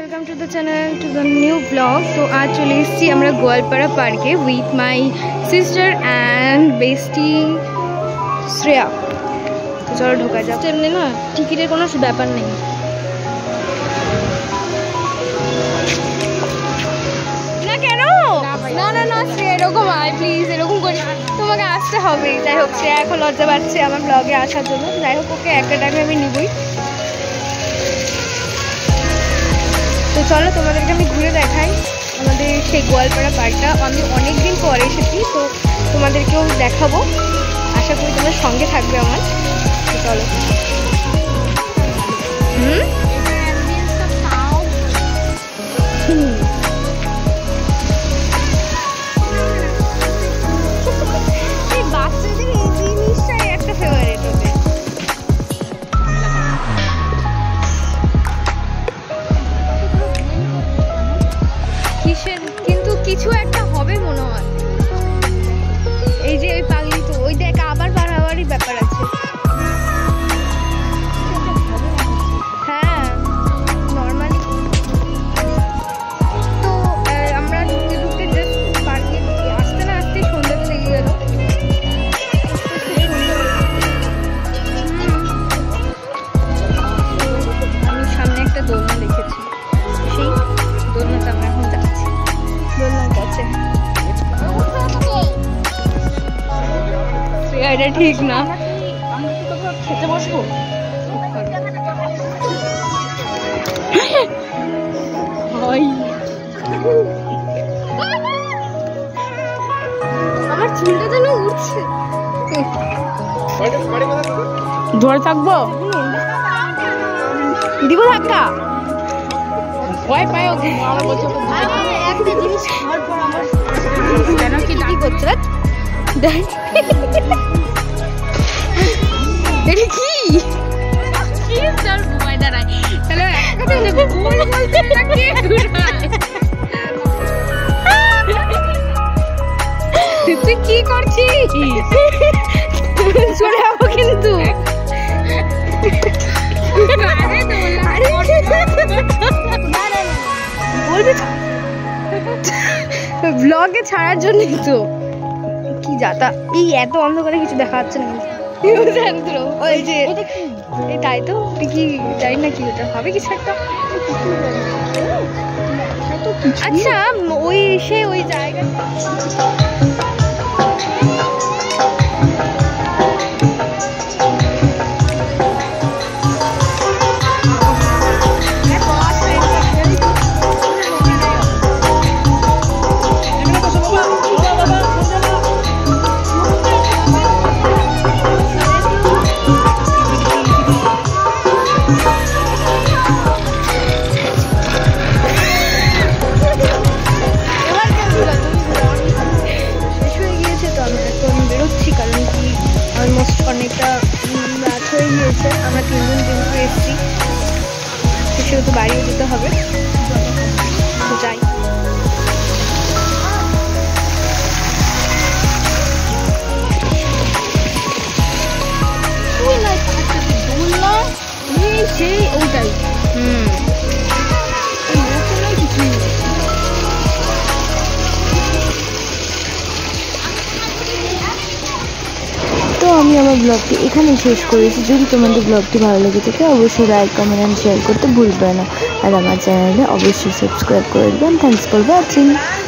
Welcome to the channel to the new blog. तो आज चले एसेছি আমরা গোয়ালপাড়া পার্কে with my sister and bestie Shreya. তো চলো ঢোকা যাক। এমনি না টিকিটের কোনো ব্যাপার নেই। না কেন না না না শ্রেয়া এরকম আয় প্লিজ, এরকম করি তোমাকে আসতে হবে। যাই হোক শ্রেয়া এখন লজ্জা পাচ্ছে আমার ব্লগে আসার জন্য। যাই হোক ওকে একটা টাইমে আমি নিবই। তো চলো তোমাদেরকে আমি ঘুরে দেখাই আমাদের সেই গোয়ালপাড়া পার্কটা। আমি অনেক দিন পরে এসেছি, তো তোমাদেরকেও দেখাবো। আশা করি তোমার সঙ্গে থাকবে আমার। তো চলো। এই বাচ্চাদের এই জিনিসটাই একটা ফেভারিট হবে। কিন্তু কিছু একটা হবে মনে হয়। এই যে ওই পাগলি, তো ওই দেখ আবার বাড়াবাড়ি ব্যাপার আছে। হ্যাঁ নর্মালি তো আমরা ঢুকতে ঢুকতে জাস্ট পার্কে আসতে না আসতে সন্ধ্যা তো লেগে গেল। আমি সামনে একটা দোলনা দেখেছি, সেই দোলনাতে আমরা এখন যাচ্ছি। দোলনার কাছে এটা ঠিক না। খেতে বসবো আমার চুলটা যেন উঠছে। ধরে থাকবো দিব ধাক্কা ভয় পায়। আমার বলছে একটা জিনিস খাওয়ার পর আমার কেন কি করছে এটা কি চল ঘুমাই দাঁড়ায়। তাহলে তুই কি করছিস? চলে যাবো কিন্তু। ব্লগে ছাড়ার জন্যই তো। কি যাতা এই এত অন্ধকারে কিছু দেখা যাচ্ছে না। ওই যে তাই তো কি জানি না কি ওটা হবে কিছু একটা। আচ্ছা ওই সে ওই জায়গা অনেকটা রাত হয়ে গিয়েছে। আমরা তিনজন কিন্তু এসেছি, সেহেতু বাড়িও যেতে হবে। তো যাই। সেই ওটাই তো আমি আমার ব্লগটি এখানেই শেষ করেছি। যদি তোমাদের ব্লগটি ভালো লেগে থাকে অবশ্যই লাইক কমেন্ট অ্যান্ড শেয়ার করতে ভুলবে না। আর আমার চ্যানেলে অবশ্যই সাবস্ক্রাইব করে দেবেন। Thanks for watching.